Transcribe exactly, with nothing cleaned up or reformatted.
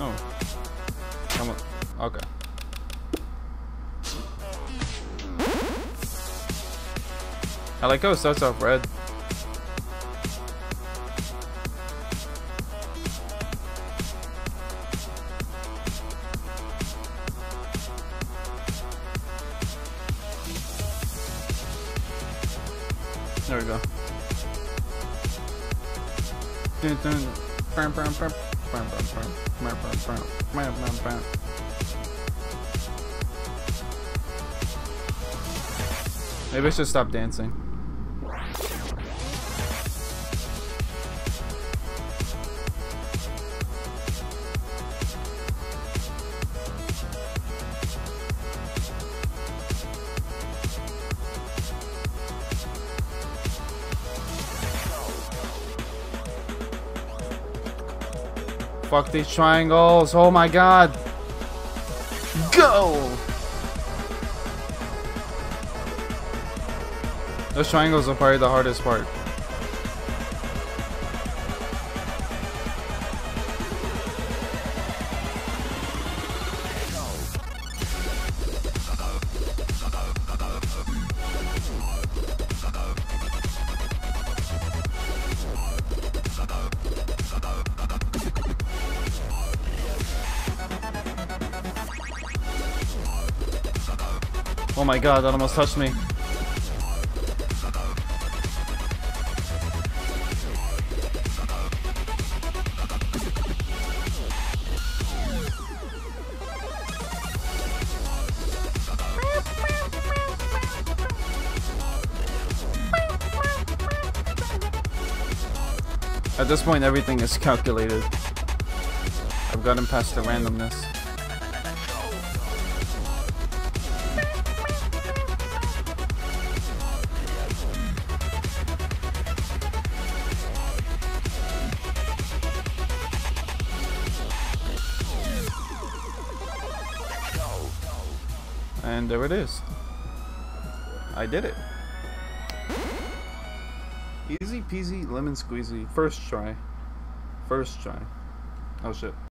No. Come on. Okay. I like how it starts off red. There we go. Dun, dun. Bam, bam, bam. Bam, bam, bam. Bam, bam, bam. Bam, bam, bam. Maybe I should stop dancing. Fuck these triangles. Oh my god. Go! Those triangles are probably the hardest part. Oh my god, that almost touched me. At this point, everything is calculated. I've gotten past the randomness. And there it is. I did it. Easy peasy lemon squeezy. First try. First try. Oh shit.